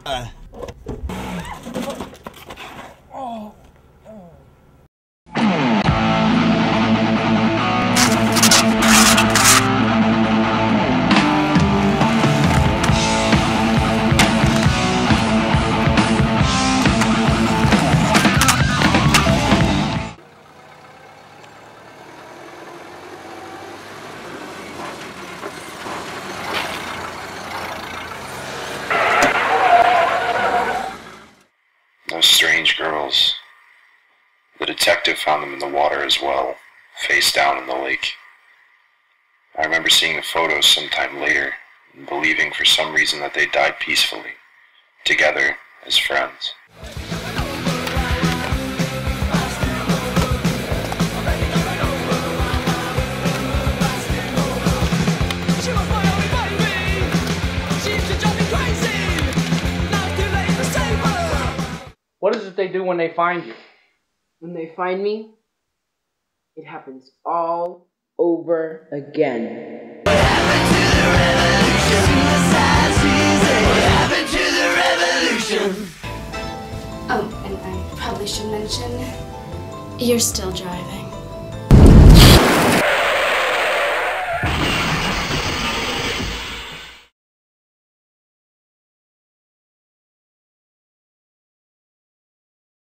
Those strange girls. The detective found them in the water as well, face down in the lake. I remember seeing the photos sometime later and believing for some reason that they died peacefully, together as friends. What is it they do when they find you? When they find me, it happens all over again. What happened to the revolution? What happened to the revolution? Oh, and I probably should mention, you're still driving.